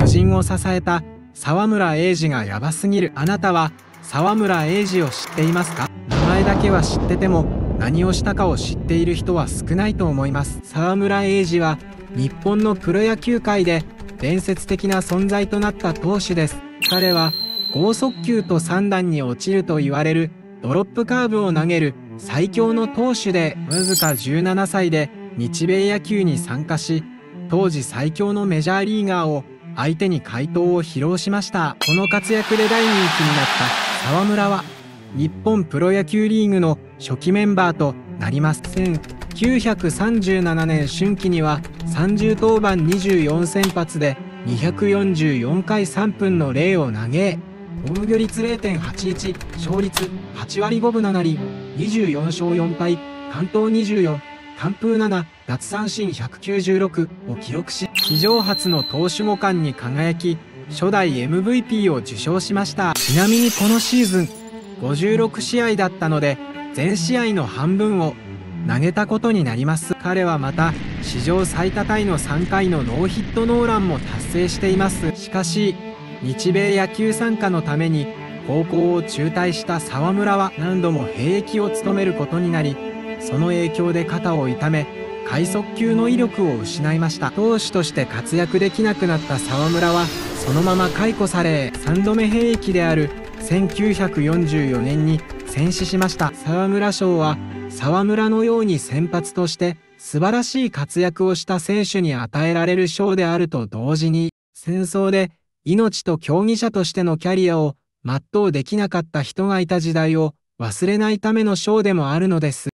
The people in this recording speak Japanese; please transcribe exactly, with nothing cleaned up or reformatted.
巨人を支えた沢村栄治がヤバすぎる。あなたは沢村栄治を知っていますか？名前だけは知ってても何をしたかを知っている人は少ないと思います。沢村栄治は日本のプロ野球界で伝説的な存在となった投手です。彼は剛速球とさん段に落ちると言われるドロップカーブを投げる最強の投手で、わずかじゅうななさいで日米野球に参加し、当時最強のメジャーリーガーを相手に快投を披露しました。この活躍で大人気になった沢村は日本プロ野球リーグの初期メンバーとなります。せんきゅうひゃくさんじゅうななねん春季にはさんじゅう登板にじゅうよんせん発でにひゃくよんじゅうよんかいさんぷんのれいを投げ、防御率 れいてんはちいち、勝率はちわりごぶななり、にじゅうよんしょうよんぱい、完投にじゅうよん、完封なな、奪三振ひゃくきゅうじゅうろくを記録し、史上初の投手五冠に輝き、初代 エムブイピー を受賞しました。ちなみにこのシーズン、ごじゅうろくしあいだったので、全試合の半分を投げたことになります。彼はまた、史上最多タイのさんかいのノーヒットノーランも達成しています。しかし、日米野球参加のために高校を中退した沢村は何度も兵役を務めることになり、その影響で肩を痛め、快速球の威力を失いました。投手として活躍できなくなった沢村は、そのまま解雇され、さんどめ兵役であるせんきゅうひゃくよんじゅうよねんに戦死しました。沢村賞は、沢村のように先発として素晴らしい活躍をした選手に与えられる賞であると同時に、戦争で命と競技者としてのキャリアを全うできなかった人がいた時代を忘れないための賞でもあるのです。